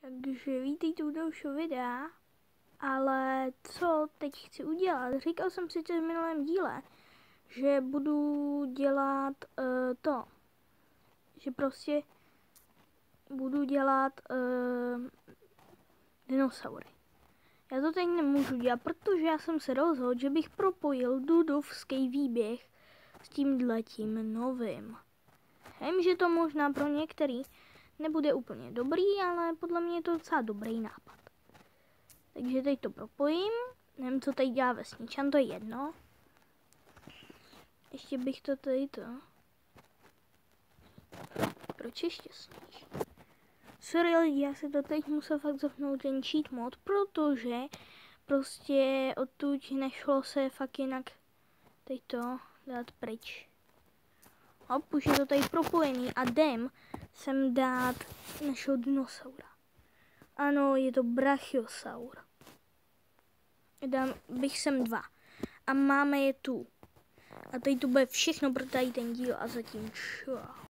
Takže vítejte u dalšího videa, ale co teď chci udělat? Říkal jsem si v minulém díle, že budu dělat že prostě budu dělat dinosaury. Já to teď nemůžu dělat, protože já jsem se rozhodl, že bych propojil Dudovský výběh s tímhletím novým. Vím, že to možná pro některý nebude úplně dobrý, ale podle mě je to docela dobrý nápad. Takže teď to propojím. Nevím, co tady dělá vesničan, to je jedno. Ještě bych to tady Proč ještě sníž? Sorry lidi, já si to teď musel fakt zapnout ten cheat mod, protože prostě odtud nešlo se fakt jinak teď to dát pryč. Hop, už je to tady propojený a jdem sem dát našeho dinosaura. Ano, je to brachiosaur. Dám bych sem 2. A máme je tu. A tady to bude všechno pro tady ten díl a zatím čau.